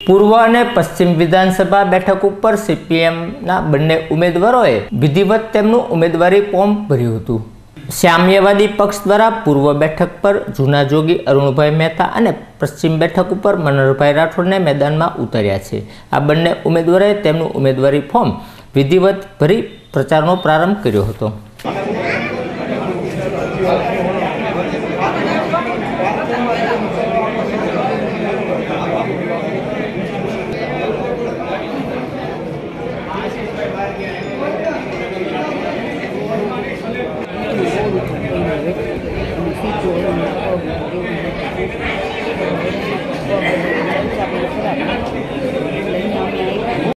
पूर्व और पश्चिम विधानसभा बैठक पर सीपीएमना बंने उम्मीदवारों विधिवत तेमनु उम्मीदवारी फॉर्म भर्યું હતું। साम्यवादी पक्ष द्वारा पूर्व बैठक पर जूना जोगी अरुणभाई मेहता और पश्चिम बैठक पर मनोहरभाई राठौड़ ने मैदान में उतर्या छे। आ बंने उम्मीदवारों तेमनु उम्मीदवारी फॉर्म विधिवत भरी प्रचारनो प्रारंभ कर्यो हतो।